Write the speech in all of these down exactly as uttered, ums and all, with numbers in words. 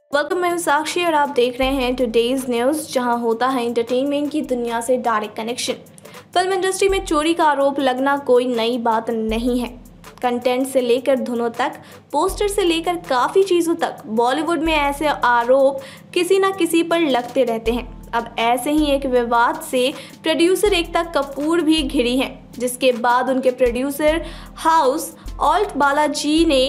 Welcome, मैं हूं साक्षी और आप देख रहे हैं टुडेज न्यूज़, जहां होता है एंटरटेनमेंट की दुनिया से डायरेक्ट कनेक्शन। फिल्म इंडस्ट्री में चोरी का आरोप लगना कोई नई बात नहीं है। कंटेंट से लेकर धुनों तक, पोस्टर से लेकर काफ़ी चीज़ों तक बॉलीवुड में ऐसे आरोप किसी न किसी पर लगते रहते हैं। अब ऐसे ही एक विवाद से प्रोड्यूसर एकता कपूर भी घिरी हैं, जिसके बाद उनके प्रोड्यूसर हाउस ऑल्ट बालाजी ने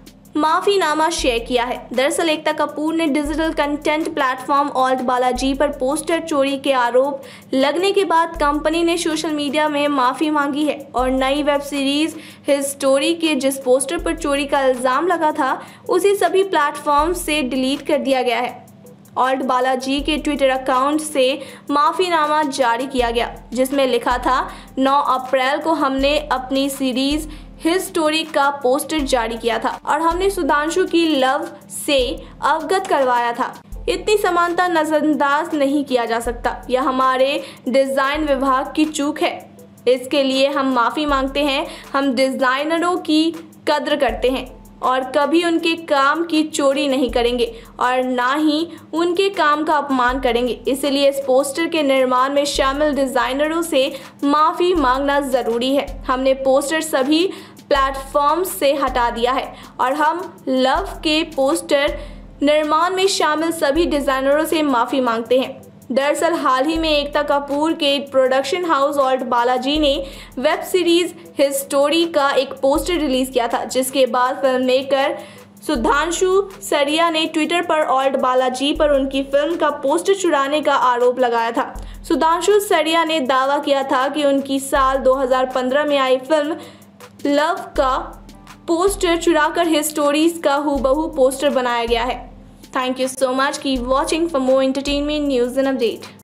माफीनामा शेयर किया है। दरअसल एकता कपूर ने digital content platform alt Balaji पर पोस्टर चोरी के आरोप लगने के बाद कंपनी ने सोशल मीडिया में माफ़ी मांगी है और नई वेब सीरीज हिज स्टोरी के जिस पोस्टर पर चोरी का इल्ज़ाम लगा था उसे सभी प्लेटफॉर्म से डिलीट कर दिया गया है। ऑल्ट बालाजी के ट्विटर अकाउंट से माफ़ीनामा जारी किया गया, जिसमें लिखा था, नौ अप्रैल को हमने अपनी सीरीज़ हिज स्टोरी का पोस्टर जारी किया था और हमने सुधांशु की लव से अवगत करवाया था। इतनी समानता नजरअंदाज नहीं किया जा सकता। यह हमारे डिज़ाइन विभाग की चूक है। इसके लिए हम माफ़ी मांगते हैं। हम डिज़ाइनरों की कद्र करते हैं और कभी उनके काम की चोरी नहीं करेंगे और ना ही उनके काम का अपमान करेंगे। इसलिए इस पोस्टर के निर्माण में शामिल डिज़ाइनरों से माफ़ी मांगना ज़रूरी है। हमने पोस्टर सभी प्लेटफॉर्म से हटा दिया है और हम लव के पोस्टर निर्माण में शामिल सभी डिज़ाइनरों से माफ़ी मांगते हैं। दरअसल हाल ही में एकता कपूर के प्रोडक्शन हाउस ऑल्ट बालाजी ने वेब सीरीज हिज स्टोरी का एक पोस्टर रिलीज किया था, जिसके बाद फिल्म मेकर सुधांशु सरिया ने ट्विटर पर ऑल्ट बालाजी पर उनकी फिल्म का पोस्टर चुराने का आरोप लगाया था। सुधांशु सरिया ने दावा किया था कि उनकी साल दो हज़ार पंद्रह में आई फिल्म लव का पोस्टर चुराकर हिज स्टोरीज का हूबहू पोस्टर बनाया गया है। Thank you so much. Keep watching for more entertainment news and update.